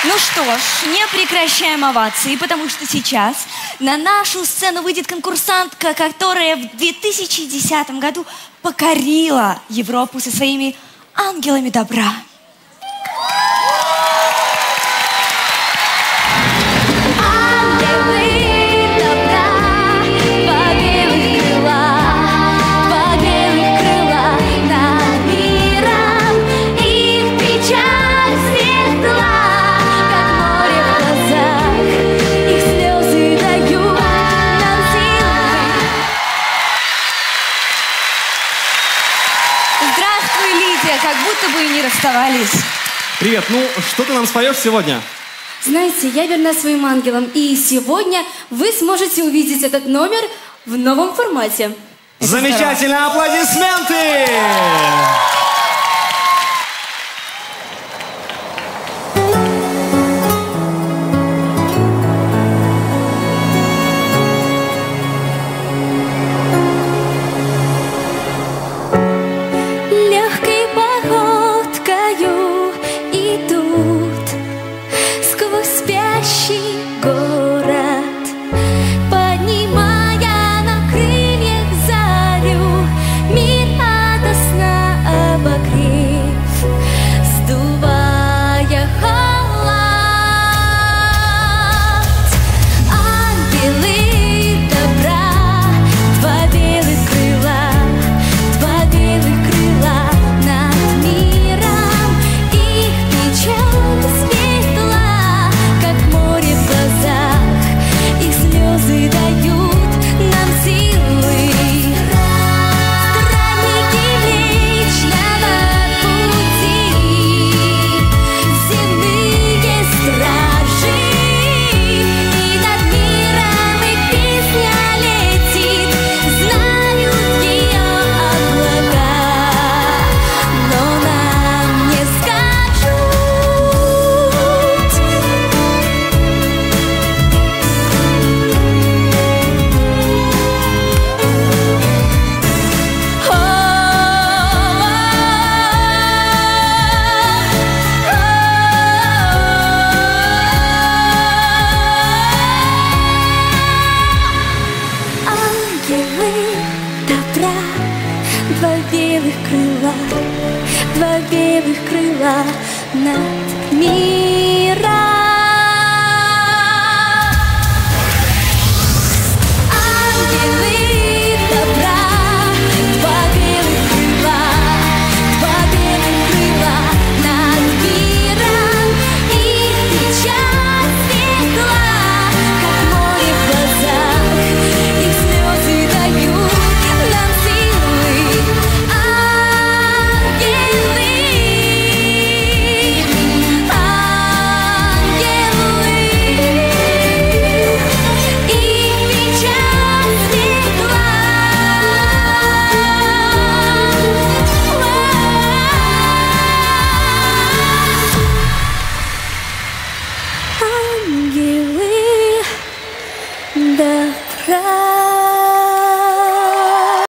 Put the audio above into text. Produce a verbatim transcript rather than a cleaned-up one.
Ну что ж, не прекращаем овации, потому что сейчас на нашу сцену выйдет конкурсантка, которая в две тысячи десятом году покорила Европу со своими ангелами добра. Как будто бы и не расставались. Привет, ну что ты нам споешь сегодня? Знаете, я верна своим ангелам, и сегодня вы сможете увидеть этот номер в новом формате. Замечательно, аплодисменты! Два белых крыла, два белых крыла над миром.